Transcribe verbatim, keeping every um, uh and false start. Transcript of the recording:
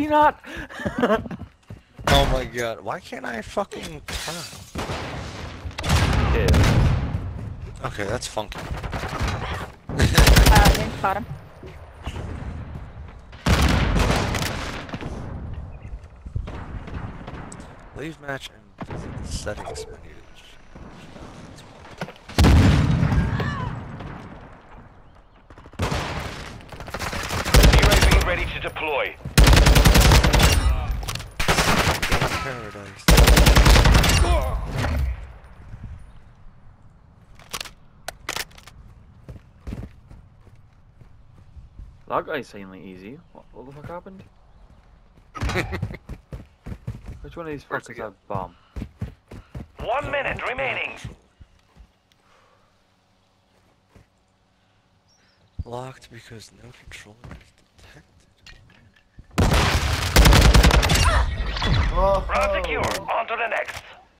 he not? Oh my god, why can't I fucking turn? Okay. Okay, that's funky. Uh, Link bottom. Leave match and visit the settings menu. U A V ready to deploy. Game paradise. That guy's insanely easy. What, what the fuck happened? Which one of these fuckers have bomb? One minute remaining. Locked because no controller is detected. Round secure. On to the next.